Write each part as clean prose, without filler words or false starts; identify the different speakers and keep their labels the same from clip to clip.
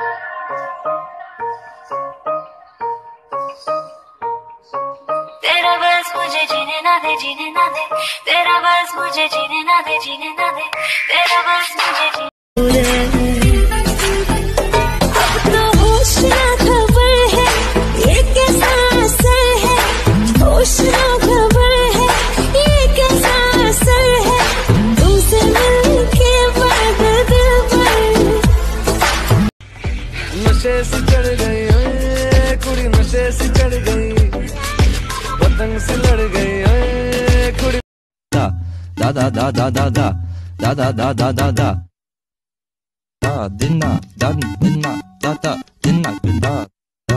Speaker 1: तेरा बस मुझे जीने ना दे, जीने ना दे, तेरा बस मुझे जीने ना दे, जीने ना दे, तेरा बस मुझे अब तो होश ना खबर है, ये कैसा असर है, होश ना खबर है, ये कैसा असर है, तुमसे मिलके बाद दिल पर
Speaker 2: नशे से चढ़ गई कुड़ी, नशे से चढ़ गई, पतंग से लड़ गई कुड़ी।
Speaker 3: da da da da da da da da da da da da da da dinna dan dinna da da dinna da da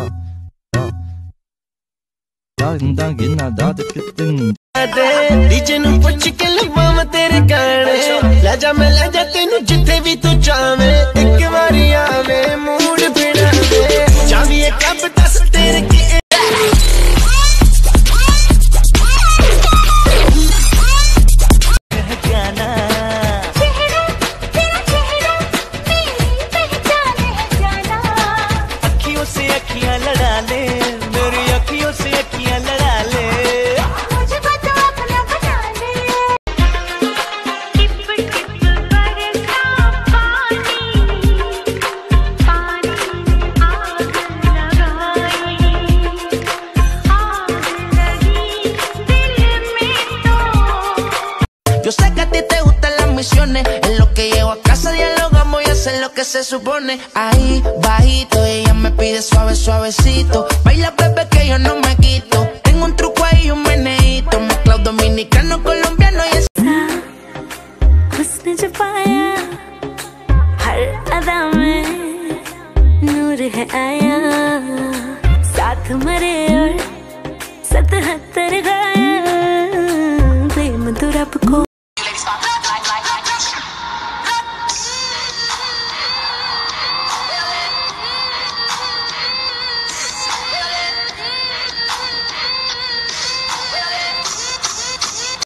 Speaker 3: da da dinna da din
Speaker 2: DJ नु पुछ के लवाव तेरे गाने, ले जा मैं ले जा तेनू जिथे भी तू चावे, एक बारी आवे मूड फिरा दे, चाबिए कब दस तेरे की
Speaker 4: lo que se supone. Ahí, bajito, ella me pide suave, suavecito. Baila, bebé, que yo no me quito. Tengo un truco ahí, un meneíto. Mezclado dominicano, colombiano y es...
Speaker 1: उसने छुपाया हर अदा में नूर है आया, साथ मरे और 77 गाए।